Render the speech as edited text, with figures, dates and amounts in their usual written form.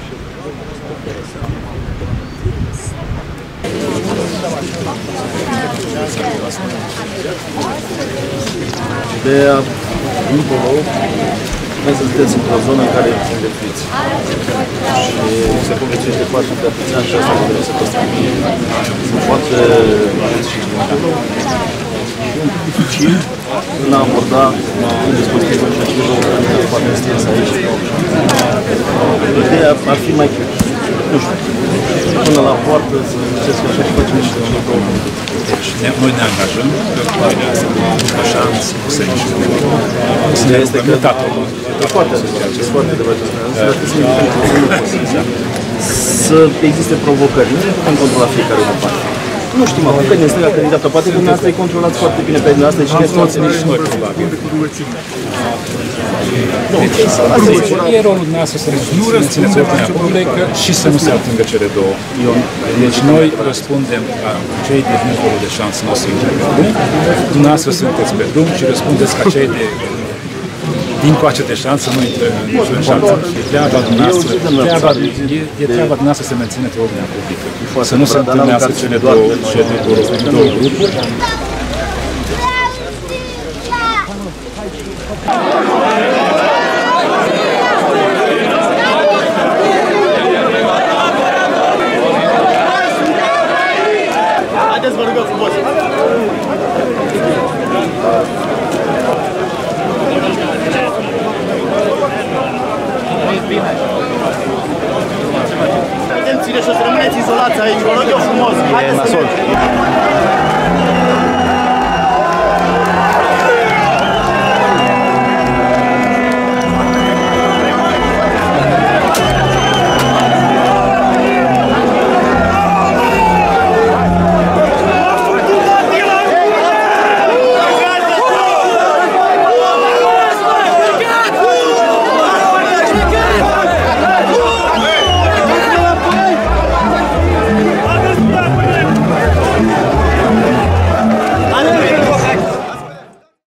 Ideea, dincolo, noi sunteți într-o zonă în care îndepfiți. Și se conviețuiește foarte de artizan și asta trebuie să păstrămie. Se poate aveți și dincolo. E un pic dificil în a aborda un dispozitiv educativ foarte strâns aici. Ideea ar fi mai, nu știu, până la poartă să încerc așa și facem niște două minute. Deci noi ne angajăm că noi să așa să ne este căutat. E foarte adevărat, e foarte adevărat. Să existe provocări. Nu putem controla fiecare în parte. Nu știm acum că din stânga, că din dreapta. Poate că dumneavoastră îi controlați foarte bine pe dumneavoastră și știți foarte bine. E rolul dumneavoastră să mențineți ordinea publică și să nu se atingă cele două. Deci noi răspundem la cei de dincolo de șansă nu să intre pe drum, dumneavoastră sunteți pe drum și răspundeți ca cei de dincoace de șansă nu intră în șansă. E treaba dumneavoastră să mențineți ordinea publică. Să nu se întâlnească cele două grupuri. Haideți, vă rugăm frumos! Atenție și o să rămâneți izolați aici, vă rog eu frumos! Haideți!